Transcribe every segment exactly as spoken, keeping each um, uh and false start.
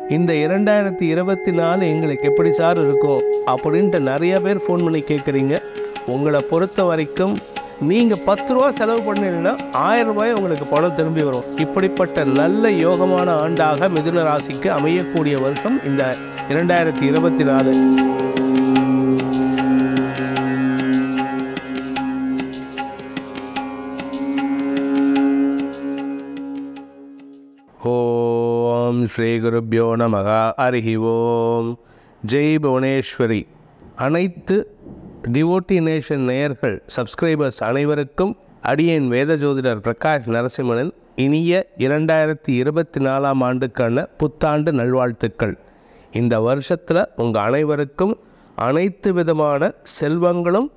இந்த இரண்டாயிரத்தி இருபத்தி நாலு எங்களுக்கு எப்படி சார் இருக்கும் அப்படின்ட்டு நிறைய பேர் ஃபோன் பண்ணி கேட்குறீங்க. உங்களை பொறுத்த வரைக்கும் நீங்கள் பத்து ரூபா செலவு பண்ணீங்கன்னா ஆயிரம் ரூபாய் உங்களுக்கு பணம் திரும்பி வரும். இப்படிப்பட்ட நல்ல யோகமான ஆண்டாக மிதுன ராசிக்கு அமையக்கூடிய வருஷம் இந்த இரண்டாயிரத்தி இருபத்தி நாலு. ஓம் ஸ்ரீ குருப்யோ நமக. ஹரி ஓம். ஜெய் புவனேஸ்வரி. அனைத்து டிவோட்டி நேஷன் நேயர்கள் சப்ஸ்கிரைபர்ஸ் அனைவருக்கும் அடியேன் வேத ஜோதிடர் பிரகாஷ் நரசிம்மனின் இனிய இரண்டாயிரத்தி இருபத்தி நாலாம் ஆண்டுக்கான புத்தாண்டு நல்வாழ்த்துக்கள். இந்த வருஷத்தில் உங்கள் அனைவருக்கும் அனைத்து விதமான செல்வங்களும்,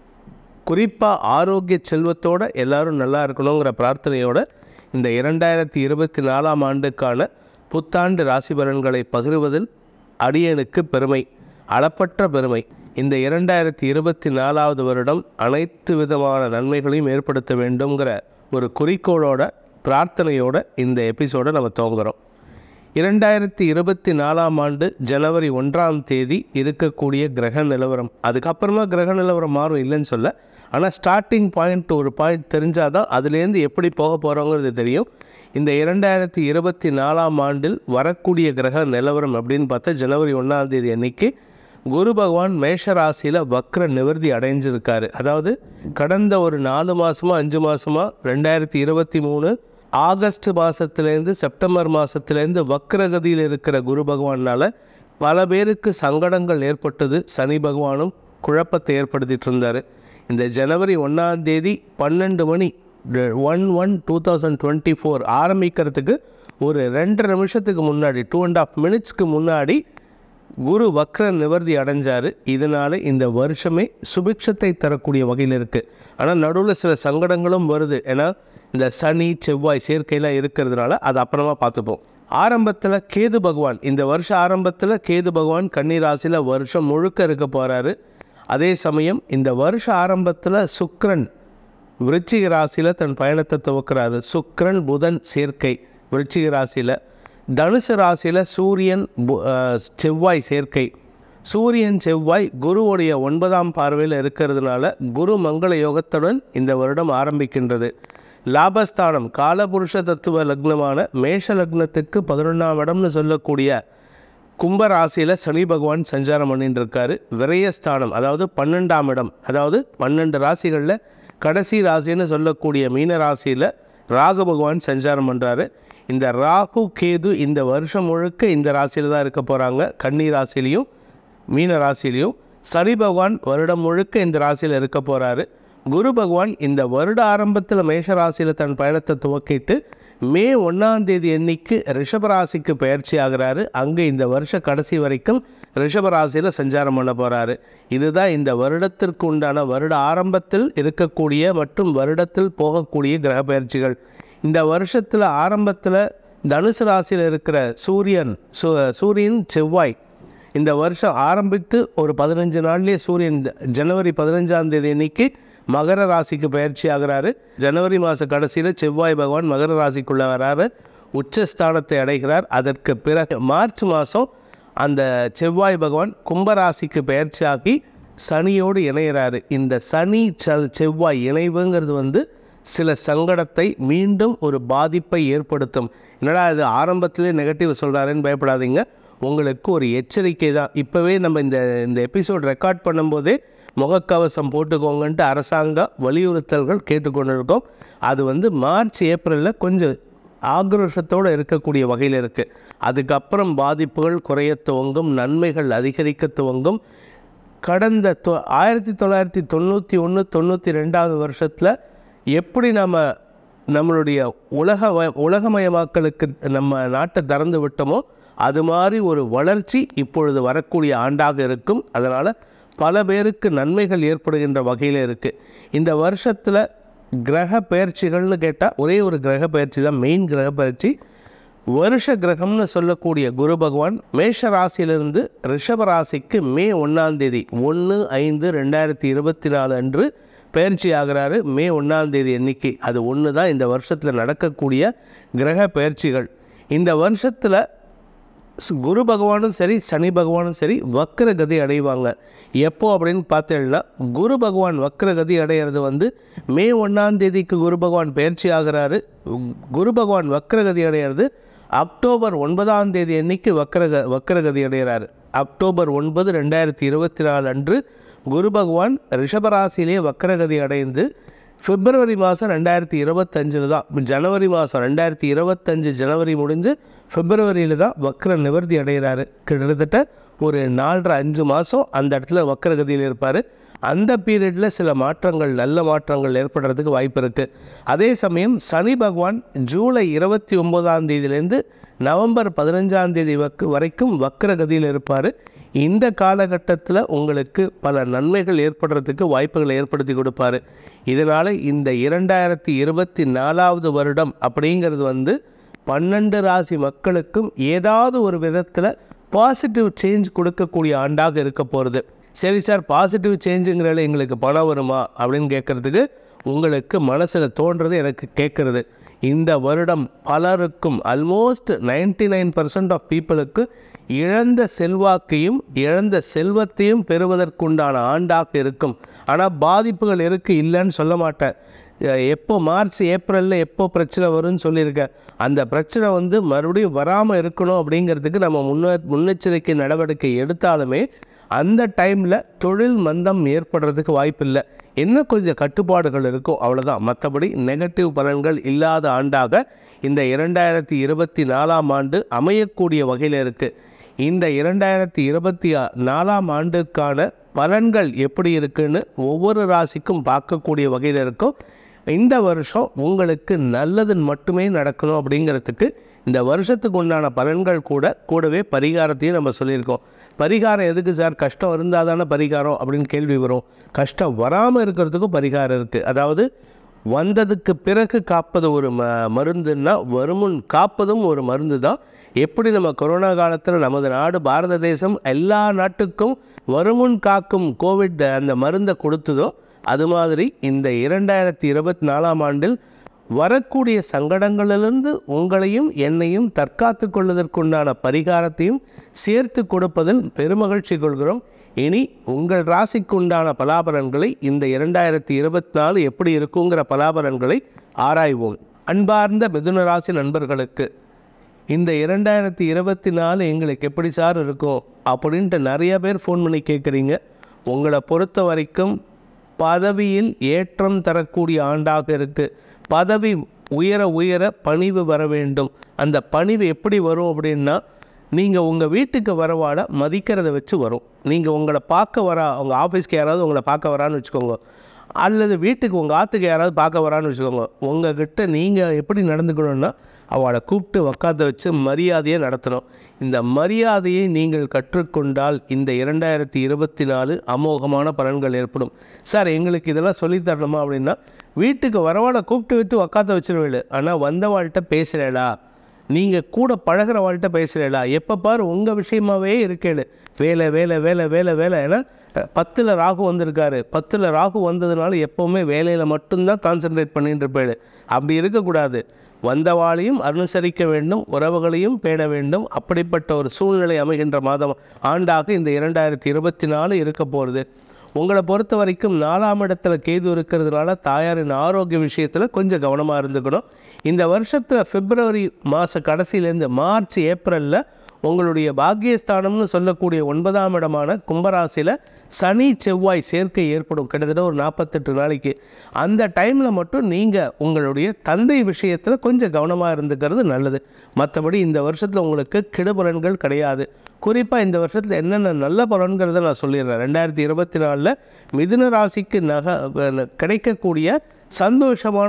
குறிப்பாக ஆரோக்கிய செல்வத்தோடு எல்லோரும் நல்லா இருக்கணுங்கிற பிரார்த்தனையோடு இந்த இரண்டாயிரத்தி இருபத்தி நாலாம் ஆண்டுக்கான புத்தாண்டு ராசி பலன்களை பகிர்வதில் அடியேனுக்கு பெருமை, அளப்பற்ற பெருமை. இந்த இரண்டாயிரத்தி இருபத்தி நாலாவது வருடம் அனைத்து விதமான நன்மைகளையும் ஏற்படுத்த வேண்டுங்கிற ஒரு குறிக்கோளோட பிரார்த்தனையோடு இந்த எபிசோடை நம்ம துவங்குறோம். இரண்டாயிரத்தி இருபத்தி நாலாம் ஆண்டு ஜனவரி ஒன்றாம் தேதி இருக்கக்கூடிய கிரக நிலவரம், அதுக்கப்புறமா கிரக நிலவரம் மாறும் இல்லைன்னு சொல்ல, ஆனால் ஸ்டார்டிங் பாயிண்ட் ஒரு பாயிண்ட் தெரிஞ்சால் தான் அதுலேருந்து எப்படி போக போகிறோங்கிறது தெரியும். இந்த இரண்டாயிரத்தி இருபத்தி நாலாம் ஆண்டில் வரக்கூடிய கிரக நிலவரம் அப்படின்னு பார்த்தா ஜனவரி ஒன்றாம் தேதி அன்னைக்கு குரு பகவான் மேஷ ராசியில் வக்ர நிவர்த்தி அடைஞ்சிருக்காரு. அதாவது கடந்த ஒரு நாலு மாதமாக அஞ்சு மாதமாக ரெண்டாயிரத்தி இருபத்தி மூணு ஆகஸ்ட் மாதத்துலேருந்து செப்டம்பர் மாதத்துலேருந்து வக்ரகதியில் இருக்கிற குரு பகவானால் பல பேருக்கு சங்கடங்கள் ஏற்பட்டது. சனி பகவானும் குழப்பத்தை ஏற்படுத்திட்டு இருந்தார். இந்த ஜனவரி ஒன்றாம் தேதி பன்னெண்டு மணி one one two thousand twenty four ஆரம்பிக்கிறதுக்கு ஒரு ரெண்டரை நிமிஷத்துக்கு முன்னாடி டூ அண்ட் ஆஃப் மினிட்ஸ்க்கு முன்னாடி குரு வக்ர நிவர்த்தி அடைஞ்சார். இதனால் இந்த வருஷமே சுபிக்ஷத்தை தரக்கூடிய வகையில் இருக்குது. ஆனால் நடுவில் சில சங்கடங்களும் வருது. ஏன்னா இந்த சனி செவ்வாய் சேர்க்கையெல்லாம் இருக்கிறதுனால அது அப்புறமா பார்த்துப்போம். ஆரம்பத்தில் கேது பகவான், இந்த வருஷம் ஆரம்பத்தில் கேது பகவான் கன்னி ராசியில் வருஷம் முழுக்க இருக்க போகிறாரு. அதே சமயம் இந்த வருஷ ஆரம்பத்தில் சுக்கிரன் விருச்சிக ராசியில் தன் பயணத்தை துவக்கிறாரு. சுக்கிரன் புதன் சேர்க்கை விருச்சிக ராசியில். தனுசு ராசியில் சூரியன் செவ்வாய் சேர்க்கை. சூரியன் செவ்வாய் குருவுடைய ஒன்பதாம் பார்வையில் இருக்கிறதுனால குரு மங்கள யோகத்துடன் இந்த வருடம் ஆரம்பிக்கின்றது. லாபஸ்தானம் காலபுருஷ தத்துவ லக்னமான மேஷ லக்னத்துக்கு பதினொன்றாம் இடம்னு சொல்லக்கூடிய கும்பராசியில் சனி பகவான் சஞ்சாரம் பண்ணிட்டு இருக்காரு. விரயஸ்தானம் அதாவது பன்னெண்டாம் இடம், அதாவது பன்னெண்டு ராசிகளில் கடைசி ராசின்னு சொல்லக்கூடிய மீன ராசியில் ராகு பகவான் சஞ்சாரம் பண்ணுறாரு. இந்த ராகு கேது இந்த வருஷம் முழுக்க இந்த ராசியில் தான் இருக்க போகிறாங்க. கன்னி ராசிலையும் மீன ராசிலையும். சனி பகவான் வருடம் முழுக்க இந்த ராசியில் இருக்க போகிறாரு. குரு பகவான் இந்த வருட ஆரம்பத்தில் மேஷ ராசியில் தன் பயணத்தை துவக்கிட்டு மே ஒன்றாம் தேதி அன்னைக்கு ரிஷபராசிக்கு பயிற்சி ஆகிறாரு. அங்கே இந்த வருஷ கடைசி வரைக்கும் ரிஷபராசியில் சஞ்சாரம் பண்ண போகிறாரு. இதுதான் இந்த வருடத்திற்கு உண்டான வருட ஆரம்பத்தில் இருக்கக்கூடிய மற்றும் வருடத்தில் போகக்கூடிய கிரக பயிற்சிகள். இந்த வருஷத்தில் ஆரம்பத்தில் தனுசு ராசியில் இருக்கிற சூரியன் சூ சூரியன் செவ்வாய் இந்த வருஷம் ஆரம்பித்து ஒரு பதினஞ்சு நாள்லேயே சூரியன் ஜனவரி பதினஞ்சாம் தேதி அன்னைக்கு மகர ராசிக்கு பயிற்சி ஆகிறாரு. ஜனவரி மாத கடைசியில் செவ்வாய் பகவான் மகர ராசிக்குள்ளே வராரு, உச்சஸ்தானத்தை அடைகிறார். அதற்கு பிறகு மார்ச் மாதம் அந்த செவ்வாய் பகவான் கும்பராசிக்கு பயிற்சி ஆகி சனியோடு இணைகிறாரு. இந்த சனி செவ்வாய் இணைவுங்கிறது வந்து சில சங்கடத்தை மீண்டும் ஒரு பாதிப்பை ஏற்படுத்தும். என்னடா இது ஆரம்பத்திலே நெகட்டிவ் சொல்கிறாருன்னு பயப்படாதீங்க, உங்களுக்கு ஒரு எச்சரிக்கை தான். இப்போவே நம்ம இந்த இந்த எபிசோட் ரெக்கார்ட் பண்ணும்போதே முகக்கவசம் போட்டுக்கோங்கன்ட்டு அரசாங்க வலியுறுத்தல்கள் கேட்டுக்கொண்டிருக்கோம். அது வந்து மார்ச் ஏப்ரலில் கொஞ்சம் ஆக்ரோஷத்தோடு இருக்கக்கூடிய வகையில் இருக்குது. அதுக்கப்புறம் பாதிப்புகள் குறைய துவங்கும், நன்மைகள் அதிகரிக்க துவங்கும். கடந்த தொ ஆயிரத்தி தொள்ளாயிரத்தி தொண்ணூற்றி ஒன்று தொண்ணூற்றி ரெண்டாவது வருஷத்தில் எப்படி நம்ம நம்மளுடைய உலக உலகமயமாக்கலுக்கு நம்ம நாட்டை திறந்து விட்டோமோ அது மாதிரி ஒரு வளர்ச்சி இப்பொழுது வரக்கூடிய ஆண்டாக இருக்கும். அதனால் பல பேருக்கு நன்மைகள் ஏற்படுகின்ற வகையில் இருக்குது. இந்த வருஷத்தில் கிரக பயிற்சிகள்னு கேட்டால் ஒரே ஒரு கிரக பயிற்சி தான் மெயின் கிரக பயிற்சி. வருஷ கிரகம்னு சொல்லக்கூடிய குரு பகவான் மேஷ ராசியிலிருந்து ரிஷப ராசிக்கு மே ஒன்றாம் தேதி ஒன்று ஐந்து ரெண்டாயிரத்தி இருபத்தி நாலு அன்று பயிற்சி ஆகிறாரு. மே ஒன்றாம் தேதி எண்ணிக்கை அது ஒன்று தான் இந்த வருஷத்தில் நடக்கக்கூடிய கிரக பயிற்சிகள். இந்த வருஷத்தில் குரு பகவானும் சரி சனி பகவானும் சரி வக்ரகதி அடைவாங்க. எப்போ அப்படின்னு பார்த்தீங்கன்னா, குரு பகவான் வக்ரகதி அடைகிறது வந்து மே ஒன்றாம் தேதிக்கு குரு பகவான் பயிற்சி ஆகிறாரு. குரு பகவான் வக்ரகதி அடைகிறது அக்டோபர் ஒன்பதாம் தேதி அன்னைக்கு வக்ரக வக்ரகதி அடைகிறாரு. அக்டோபர் ஒன்பது ரெண்டாயிரத்தி இருபத்தி நாலு அன்று குரு பகவான் ரிஷபராசியிலே வக்ரகதி அடைந்து பிப்ரவரி மாதம் ரெண்டாயிரத்தி இருபத்தஞ்சில் தான், ஜனவரி மாதம் ரெண்டாயிரத்தி இருபத்தஞ்சு ஜனவரி முடிஞ்சு பிப்ரவரியில் தான் வக்ர நிவர்த்தி அடைகிறாரு. கிட்டத்தட்ட ஒரு நாலரை அஞ்சு மாதம் அந்த இடத்துல வக்ரகதியில் இருப்பார். அந்த பீரியடில் சில மாற்றங்கள், நல்ல மாற்றங்கள் ஏற்படுறதுக்கு வாய்ப்பு இருக்குது. அதே சமயம் சனி பகவான் ஜூலை இருபத்தி ஒம்போதாம் தேதியிலேருந்து நவம்பர் பதினஞ்சாம் தேதி வக்கு வரைக்கும் வக்ரகதியில் இருப்பார். இந்த காலகட்டத்தில் உங்களுக்கு பல நன்மைகள் ஏற்படுறதுக்கு வாய்ப்புகளை ஏற்படுத்தி கொடுப்பார். இதனால் இந்த இரண்டாயிரத்தி இருபத்தி நாலாவது வருடம் அப்படிங்கிறது வந்து பன்னெண்டு ராசி மக்களுக்கும் ஏதாவது ஒரு விதத்தில் பாசிட்டிவ் சேஞ்ச் கொடுக்கக்கூடிய ஆண்டாக இருக்க போகிறது. சரி சார், பாசிட்டிவ் சேஞ்சுங்கிறத எங்களுக்கு பணம் வருமா அப்படின்னு கேட்குறதுக்கு உங்களுக்கு மனசில் தோன்றது எனக்கு கேட்குறது. இந்த வருடம் பலருக்கும் almost ninety nine percent of பீப்புளுக்கு இழந்த செல்வாக்கையும் இழந்த செல்வத்தையும் பெறுவதற்குண்டான ஆண்டாக இருக்கும். ஆனால் பாதிப்புகள் இருக்குது, இல்லைன்னு சொல்ல மாட்டேன். எப்போ மார்ச் ஏப்ரலில் எப்போ பிரச்சனை வரும்னு சொல்லியிருக்கேன். அந்த பிரச்சனை வந்து மறுபடியும் வராமல் இருக்கணும் அப்படிங்கிறதுக்கு நம்ம முன்னே முன்னெச்சரிக்கை நடவடிக்கை எடுத்தாலுமே அந்த டைமில் தொழில் மந்தம் ஏற்படுறதுக்கு வாய்ப்பில்லை. இன்னும் கொஞ்சம் கட்டுப்பாடுகள் இருக்கும், அவ்வளோதான். மற்றபடி நெகட்டிவ் பலன்கள் இல்லாத ஆண்டாக இந்த இரண்டாயிரத்தி இருபத்தி நாலாம் ஆண்டு அமையக்கூடிய வகையில் இருக்குது. இந்த இரண்டாயிரத்தி இருபத்தி நாலாம் ஆண்டுக்கான பலன்கள் எப்படி இருக்குன்னு ஒவ்வொரு ராசிக்கும் பார்க்கக்கூடிய வகையில் இருக்கும். இந்த வருஷம் உங்களுக்கு நல்லது மட்டுமே நடக்கணும் அப்படிங்கிறதுக்கு இந்த வருஷத்துக்கு உண்டான பலன்கள் கூட கூடவே பரிகாரத்தையும் நம்ம சொல்லியிருக்கோம். பரிகாரம் எதுக்கு சார்? கஷ்டம் இருந்தால் தானே பரிகாரம் அப்படின்னு கேள்வி வரும். கஷ்டம் வராமல் இருக்கிறதுக்கும் பரிகாரம் இருக்குது. அதாவது வந்ததுக்கு பிறகு காப்பது ஒரு ம மருந்துன்னா வருமுன் காப்பதும் ஒரு மருந்து தான். எப்படி நம்ம கொரோனா காலத்தில் நமது நாடு பாரத தேசம் எல்லா நாட்டுக்கும் வருமுன் காக்கும் கோவிட் அந்த மருந்தை கொடுத்ததோ, அது மாதிரி இந்த இரண்டாயிரத்தி இருபத்தி நாலாம் ஆண்டில் வரக்கூடிய சங்கடங்களிலிருந்து உங்களையும் என்னையும் தற்காத்து கொள்வதற்குண்டான பரிகாரத்தையும் சேர்த்து கொடுப்பதில் பெருமகிழ்ச்சி கொள்கிறோம். இனி உங்கள் ராசிக்கு உண்டான பலாபலன்களை இந்த இரண்டாயிரத்தி இருபத்தி நாலு எப்படி இருக்குங்கிற பலாபலன்களை ஆராய்வோம். அன்பார்ந்த மிதுன ராசி நண்பர்களுக்கு இந்த இரண்டாயிரத்தி இருபத்தி நாலு எங்களுக்கு எப்படி சார் இருக்கும் அப்படின்ட்டு நிறைய பேர் ஃபோன் பண்ணி கேட்குறீங்க. உங்களை பொறுத்த வரைக்கும் பதவியில் ஏற்றம் தரக்கூடிய ஆண்டாக இருக்குது. பதவி உயர உயர பணிவு வர வேண்டும். அந்த பணிவு எப்படி வரும் அப்படின்னா, நீங்கள் உங்கள் வீட்டுக்கு வரவாட மதிக்கிறத வச்சு வரும். நீங்கள் உங்களை பார்க்க வரா, உங்கள் ஆஃபீஸ்க்கு யாராவது உங்களை பார்க்க வரான்னு வச்சுக்கோங்க, அல்லது வீட்டுக்கு உங்கள் ஆற்றுக்கு யாராவது பார்க்க வரான்னு வச்சுக்கோங்க, உங்கள்கிட்ட நீங்கள் எப்படி நடந்துக்கணுன்னா அவளை கூப்பிட்டு உக்காத்த வச்சு மரியாதையை நடத்தணும். இந்த மரியாதையை நீங்கள் கற்றுக்கொண்டால் இந்த இரண்டாயிரத்தி இருபத்தி நாலு அமோகமான பலன்கள் ஏற்படும். சார் எங்களுக்கு இதெல்லாம் சொல்லித்தரணுமா அப்படின்னா, வீட்டுக்கு வரவாளை கூப்பிட்டு விட்டு உக்காத்த வச்சிருவேன். ஆனால் வந்தவாள்கிட்ட பேசுகிறேடா, நீங்கள் கூட பழகிற வாழ்கிட்ட பேசுகிறேடா, எப்போ பாரு உங்கள் விஷயமாகவே இருக்கேடு, வேலை வேலை வேலை வேலை வேலை. ஏன்னா பத்தில் ராகு வந்திருக்காரு. பத்தில் ராகு வந்ததுனால எப்போவுமே வேலையில் மட்டும்தான் கான்சன்ட்ரேட் பண்ணிட்டு இருப்பேன். அப்படி இருக்கக்கூடாது. வந்தவாளையும் அனுசரிக்க வேண்டும், உறவுகளையும் பேண வேண்டும். அப்படிப்பட்ட ஒரு சூழ்நிலை அமைகின்ற மாதம் ஆண்டாக இந்த இரண்டாயிரத்தி இருபத்தி நாலு இருக்க போகிறது. உங்களை பொறுத்த வரைக்கும் நாலாம் இடத்துல கேது இருக்கிறதுனால தாயாரின் ஆரோக்கிய விஷயத்தில் கொஞ்சம் கவனமாக இருந்துக்கணும். இந்த வருஷத்தில் பிப்ரவரி மாத கடைசியிலேருந்து மார்ச் ஏப்ரலில் உங்களுடைய பாக்கியஸ்தானம்னு சொல்லக்கூடிய ஒன்பதாம் இடமான கும்பராசியில் சனி செவ்வாய் சேர்க்கை ஏற்படும். கிட்டத்தட்ட ஒரு நாற்பத்தெட்டு நாளைக்கு. அந்த டைமில் மட்டும் நீங்கள் உங்களுடைய தந்தை விஷயத்தில் கொஞ்சம் கவனமாக இருந்துக்கிறது நல்லது. மற்றபடி இந்த வருஷத்தில் உங்களுக்கு கெடுபலன்கள் கிடையாது. குறிப்பாக இந்த வருஷத்தில் என்னென்ன நல்ல பலன்கிறத நான் சொல்லிடுறேன். ரெண்டாயிரத்தி இருபத்தி நாலில் மிதுன ராசிக்கு நக கிடைக்கக்கூடிய சந்தோஷமான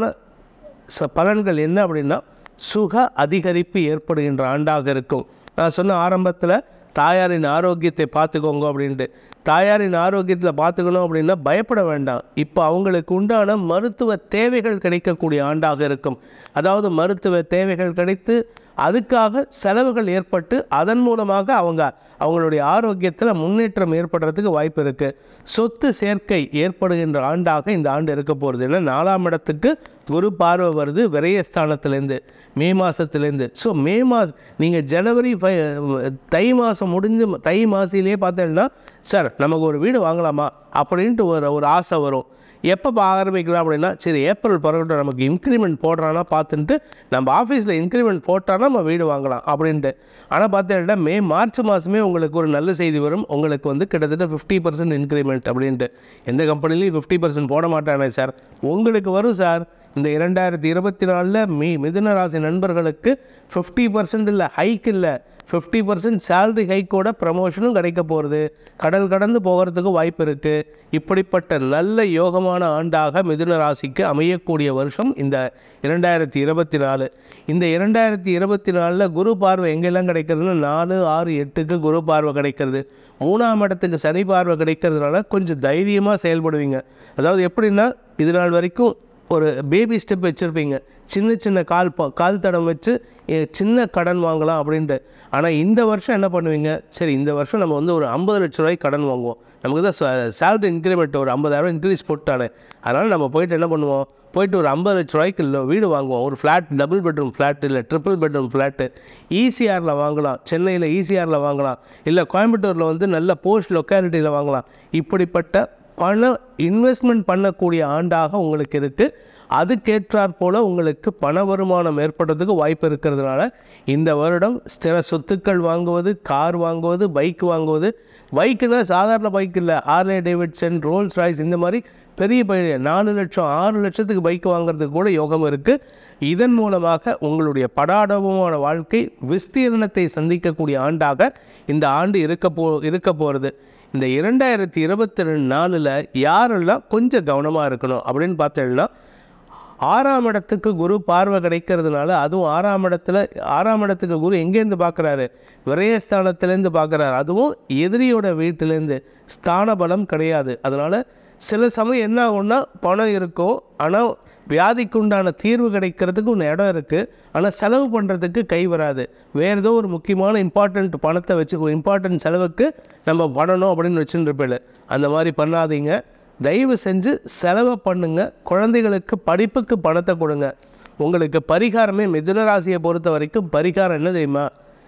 ச பலன்கள் என்ன அப்படின்னா, சுக அதிகரிப்பு ஏற்படுகின்ற ஆண்டாக இருக்கும். நான் சொன்ன ஆரம்பத்தில் தாயாரின் ஆரோக்கியத்தை பார்த்துக்கோங்க அப்படின்ட்டு. தாயாரின் ஆரோக்கியத்தில் பார்த்துக்கணும் அப்படின்னா பயப்பட வேண்டாம். இப்போ அவங்களுக்கு உண்டான மருத்துவ தேவைகள் கிடைக்கக்கூடிய ஆண்டாக இருக்கும். அதாவது மருத்துவ தேவைகள் கிடைத்து அதுக்காக செலவுகள் ஏற்பட்டு அதன் மூலமாக அவங்க அவங்களுடைய ஆரோக்கியத்தில் முன்னேற்றம் ஏற்படுறதுக்கு வாய்ப்பு இருக்குது. சொத்து சேர்க்கை ஏற்படுகின்ற ஆண்டாக இந்த ஆண்டு இருக்க போகிறது. ஏன்னா நாலாம் இடத்துக்கு குரு பார்வை வருது விரயஸ்தானத்துலேருந்து மே மாதத்துலேருந்து. ஸோ மே மாதம் நீங்கள் ஜனவரி ஃபை தை மாதம் முடிஞ்சு தை மாசிலேயே பார்த்தீங்கன்னா சார் நமக்கு ஒரு வீடு வாங்கலாமா அப்படின்ட்டு ஒரு ஒரு ஆசை வரும். எப்போ ஆரம்பிக்கலாம் அப்படின்னா சரி ஏப்ரல் பிறகு நமக்கு இன்க்ரிமெண்ட் போடுறான்னா பார்த்துட்டு நம்ம ஆஃபீஸில் இன்க்ரிமெண்ட் போட்டால் நம்ம வீடு வாங்கலாம் அப்படின்ட்டு. ஆனால் பார்த்தீங்கன்னா மே மார்ச் மாதமே உங்களுக்கு ஒரு நல்ல செய்தி வரும். உங்களுக்கு வந்து கிட்டத்தட்ட ஃபிஃப்டி பர்சன்ட் இன்க்ரிமெண்ட் அப்படின்ட்டு. எந்த கம்பெனிலையும் ஃபிஃப்டி பர்சன்ட் போட மாட்டானே சார், உங்களுக்கு வரும் சார். இந்த இரண்டாயிரத்தி இருபத்தி நாலில் மீ மிதுன ராசி நண்பர்களுக்கு ஃபிஃப்டி பர்சன்ட் இல்லை ஹைக் இல்லை ஃபிஃப்டி பர்சன்ட் சேலரி ஹைக்கோட ப்ரமோஷனும் கிடைக்க போகிறது. கடல் கடந்து போகிறதுக்கு வாய்ப்பு இருக்குது. இப்படிப்பட்ட நல்ல யோகமான ஆண்டாக மிதுன ராசிக்கு அமையக்கூடிய வருஷம் இந்த இரண்டாயிரத்தி இருபத்தி நாலு. இந்த இரண்டாயிரத்தி இருபத்தி நாலில் குரு பார்வை எங்கெல்லாம் கிடைக்கிறதுனா நாலு ஆறு எட்டுக்கு குரு பார்வை கிடைக்கிறது. மூணாம் இடத்துக்கு சனி பார்வை கிடைக்கிறதுனால கொஞ்சம் தைரியமாக செயல்படுவீங்க. அதாவது எப்படின்னா இது நாள் வரைக்கும் ஒரு பேபி ஸ்டெப் வச்சுருப்பீங்க, சின்ன சின்ன கால் கால் தடம் வச்சு சின்ன கடன் வாங்கலாம் அப்படின்ட்டு. ஆனால் இந்த வருஷம் என்ன பண்ணுவீங்க, சரி இந்த வருஷம் நம்ம வந்து ஒரு ஐம்பது லட்ச ரூபாய்க்கு கடன் வாங்குவோம், நமக்கு தான் சேலரி இன்க்ரிமெண்ட் ஒரு ஐம்பதாயிரம் இன்க்ரீஸ் போட்டானே, அதனால் நம்ம போய்ட்டு என்ன பண்ணுவோம், போய்ட்டு ஒரு ஐம்பது லட்ச ரூபாய்க்கு இல்லை வீடு வாங்குவோம். ஒரு ஃப்ளாட், டபுள் பெட்ரூம் ஃப்ளாட் இல்லை ட்ரிபிள் பெட்ரூம் ஃப்ளாட்டு ஈசிஆரில் வாங்கலாம், சென்னையில் ஈசிஆரில் வாங்கலாம், இல்லை கோயம்புத்தூரில் வந்து நல்ல போஸ்ட் லொக்காலிட்டியில் வாங்கலாம். இப்படிப்பட்ட பணம் இன்வெஸ்ட்மெண்ட் பண்ணக்கூடிய ஆண்டாக உங்களுக்கு இருக்குது. அதுக்கேற்றாற் போல் உங்களுக்கு பண வருமானம் ஏற்படுறதுக்கு வாய்ப்பு இருக்கிறதுனால இந்த வருடம் ஸ்திர சொத்துக்கள் வாங்குவது, கார் வாங்குவது, பைக் வாங்குவது. பைக்குனா சாதாரண பைக் இல்லை, ஹார்லே டேவிட்சன், ரோல்ஸ் ராய்ஸ் இந்த மாதிரி பெரிய பெரிய நாலு லட்சம் ஆறு லட்சத்துக்கு பைக் வாங்குறதுக்கு கூட யோகம் இருக்குது. இதன் மூலமாக உங்களுடைய படாடவமான வாழ்க்கை விஸ்தீர்ணத்தை சந்திக்கக்கூடிய ஆண்டாக இந்த ஆண்டு இருக்க போ இருக்க போகிறது. இந்த இரண்டாயிரத்தி இருபத்தி ரெண்டு நாலில் யாரெல்லாம் கொஞ்சம் கவனமாக இருக்கணும் அப்படின்னு பார்த்தீங்கன்னா, ஆறாம் இடத்துக்கு குரு பார்வை கிடைக்கிறதுனால, அதுவும் ஆறாம் இடத்துல ஆறாம் இடத்துக்கு குரு எங்கேருந்து பார்க்குறாரு, விரயஸ்தானத்துலேருந்து பார்க்குறாரு, அதுவும் எதிரியோட வீட்டிலேருந்து. ஸ்தான பலம் கிடையாது. அதனால் சில சமயம் என்ன ஆகும்னா பணம் இருக்கும், ஆனால் வியாதிக்கு உண்டான தீர்வு கிடைக்கிறதுக்கு ஒன்று இடம் இருக்குது, ஆனால் செலவு பண்ணுறதுக்கு கை வராது. வேறு ஏதோ ஒரு முக்கியமான இம்பார்ட்டண்ட் பணத்தை வச்சு இம்பார்ட்டன்ட் செலவுக்கு நம்ம பண்ணணும் அப்படின்னு வச்சுட்டு இருப்பேன். அந்த மாதிரி பண்ணாதீங்க. தயவு செஞ்சு செலவை பண்ணுங்க. குழந்தைகளுக்கு படிப்புக்கு பணத்தை கொடுங்க. உங்களுக்கு பரிகாரமே மிதுன ராசியை பொறுத்த வரைக்கும் பரிகாரம் என்ன தெரியுமா,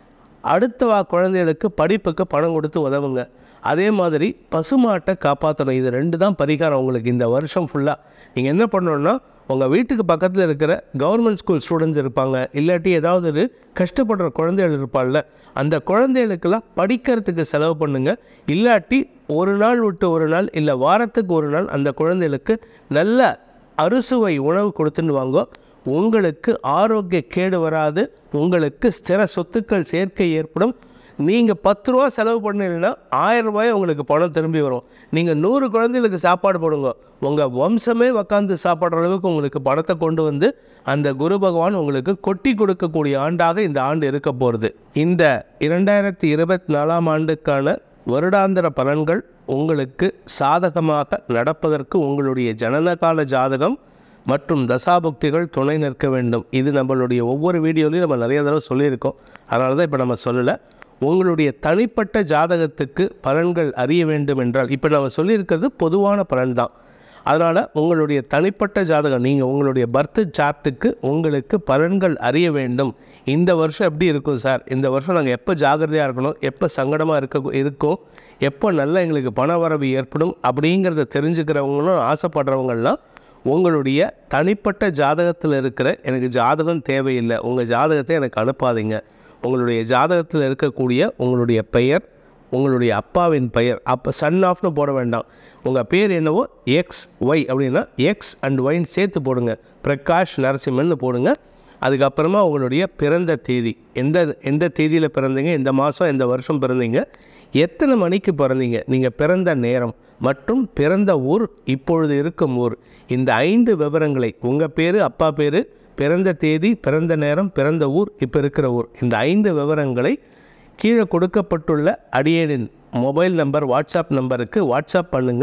அடுத்த வா குழந்தைகளுக்கு படிப்புக்கு பணம் கொடுத்து உதவுங்க. அதே மாதிரி பசுமாட்டை காப்பாற்றணும். இது ரெண்டு தான் பரிகாரம் உங்களுக்கு இந்த வருஷம் ஃபுல்லாக. நீங்கள் என்ன பண்ணணுன்னா, உங்கள் வீட்டுக்கு பக்கத்தில் இருக்கிற கவர்மெண்ட் ஸ்கூல் ஸ்டூடெண்ட்ஸ் இருப்பாங்க, இல்லாட்டி ஏதாவது ஒரு கஷ்டப்படுற குழந்தைகள் இருப்பாள்ல, அந்த குழந்தைகளுக்கெல்லாம் படிக்கிறதுக்கு செலவு பண்ணுங்கள். இல்லாட்டி ஒரு நாள் விட்டு ஒரு நாள் இல்லை வாரத்துக்கு ஒரு நாள் அந்த குழந்தைகளுக்கு நல்ல அறுசுவை உணவு கொடுத்துன்னு வாங்க. உங்களுக்கு ஆரோக்கிய கேடு வராது. உங்களுக்கு ஸ்திர சொத்துக்கள் சேர்க்கை ஏற்படும். நீங்கள் பத்து ரூபா செலவு பண்ணீங்கன்னா ஆயிரம் ரூபாய் உங்களுக்கு பணம் திரும்பி வரும். நீங்கள் நூறு குழந்தைகளுக்கு சாப்பாடு போடுங்க, உங்கள் வம்சமே உக்காந்து சாப்பிட்ற அளவுக்கு உங்களுக்கு பணத்தை கொண்டு வந்து அந்த குரு பகவான் உங்களுக்கு கொட்டி கொடுக்கக்கூடிய ஆண்டாக இந்த ஆண்டு இருக்க போகிறது. இந்த இரண்டாயிரத்தி இருபத்தி நாலாம் ஆண்டுக்கான வருடாந்திர பலன்கள் உங்களுக்கு சாதகமாக நடப்பதற்கு உங்களுடைய ஜனனகால ஜாதகம் மற்றும் தசாபுக்திகள் துணை நிற்க வேண்டும். இது நம்மளுடைய ஒவ்வொரு வீடியோலையும் நம்ம நிறைய தடவை சொல்லியிருக்கோம், அதனால தான் இப்போ நம்ம சொல்லலை. உங்களுடைய தனிப்பட்ட ஜாதகத்துக்கு பலன்கள் அறிய வேண்டும் என்றால், இப்போ நம்ம சொல்லியிருக்கிறது பொதுவான பலன் தான். அதனால் உங்களுடைய தனிப்பட்ட ஜாதகம், நீங்கள் உங்களுடைய பர்த் சார்ட்டுக்கு உங்களுக்கு பலன்கள் அறிய வேண்டும். இந்த வருஷம் எப்படி இருக்கும் சார், இந்த வருஷம் நாங்கள் எப்போ ஜாகிரதையாக இருக்கணும், எப்போ சங்கடமாக இருக்க இருக்கும், எப்போ நல்லா எங்களுக்கு பண வரவு ஏற்படும் அப்படிங்கிறத தெரிஞ்சுக்கிறவங்களும் ஆசைப்படுறவங்கள்லாம் உங்களுடைய தனிப்பட்ட ஜாதகத்தில் இருக்கிற எனக்கு ஜாதகம் தேவையில்லை, உங்கள் ஜாதகத்தை எனக்கு அனுப்பாதீங்க. உங்களுடைய ஜாதகத்தில் இருக்கக்கூடிய உங்களுடைய பெயர், உங்களுடைய அப்பாவின் பெயர், அப்போ சன் ஆஃப்னு போட வேண்டாம், உங்கள் பேர் என்னவோ எக்ஸ் ஒய் அப்படின்னா எக்ஸ் அண்ட் ஒய்ன்னு சேர்த்து போடுங்க. பிரகாஷ் நரசிம்மன் போடுங்க. அதுக்கப்புறமா உங்களுடைய பிறந்த தேதி, எந்த எந்த தேதியில் பிறந்தீங்க, எந்த மாதம் எந்த வருஷம் பிறந்தீங்க, எத்தனை மணிக்கு பிறந்தீங்க, நீங்கள் பிறந்த நேரம் மற்றும் பிறந்த ஊர், இப்பொழுது இருக்கும் ஊர், இந்த ஐந்து விவரங்களை, உங்கள் பேர், அப்பா பேர், பிறந்த தேதி, பிறந்த நேரம், பிறந்த ஊர், இப்போ இருக்கிற ஊர், இந்த ஐந்து விவரங்களை கீழே கொடுக்கப்பட்டுள்ள அடியேனின் மொபைல் நம்பர் வாட்ஸ்அப் நம்பருக்கு வாட்ஸ்அப் பண்ணுங்கள்.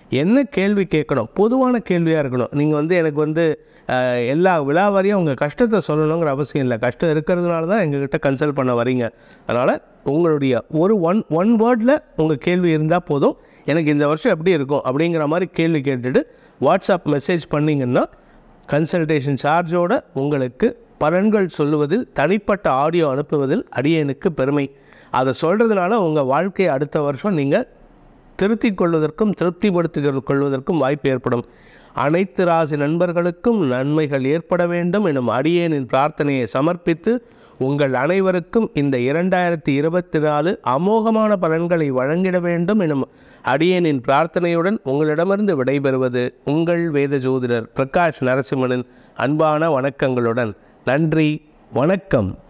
என்ன கேள்வி கேட்கணும், பொதுவான கேள்வியாக இருக்கணும். நீங்கள் வந்து எனக்கு வந்து எல்லா விழாவாரியும் உங்கள் கஷ்டத்தை சொல்லணுங்கிற அவசியம் இல்லை. கஷ்டம் இருக்கிறதுனால தான் எங்ககிட்ட கன்சல்ட் பண்ண வரீங்க. அதனால் உங்களுடைய ஒரு ஒன் ஒன் வேர்டில் உங்கள் கேள்வி இருந்தால் போதும். எனக்கு இந்த வருஷம் எப்படி இருக்கும் அப்படிங்கிற மாதிரி கேள்வி கேட்டுட்டு வாட்ஸ்அப் மெசேஜ் பண்ணிங்கன்னா கன்சல்டேஷன் சார்ஜோடு உங்களுக்கு பலன்கள் சொல்லுவதில், தனிப்பட்ட ஆடியோ அனுப்புவதில் அடியேனுக்கு பெருமை. அதை சொல்கிறதுனால உங்கள் வாழ்க்கையை அடுத்த வருஷம் நீங்கள் திருத்திக் கொள்வதற்கும் திருப்திப்படுத்தி கொள்வதற்கும் வாய்ப்பு ஏற்படும். அனைத்து ராசி நண்பர்களுக்கும் நன்மைகள் ஏற்பட வேண்டும் எனும் அடியேனின் பிரார்த்தனையை சமர்ப்பித்து உங்கள் அனைவருக்கும் இந்த இரண்டாயிரத்தி இருபத்தி நாலு அமோகமான பலன்களை வழங்கிட வேண்டும் எனும் அடியேனின் பிரார்த்தனையுடன் உங்களிடமிருந்து விடைபெறுவது உங்கள் வேத ஜோதிடர் பிரகாஷ் நரசிம்மனின் அன்பான வணக்கங்களுடன். நன்றி, வணக்கம்.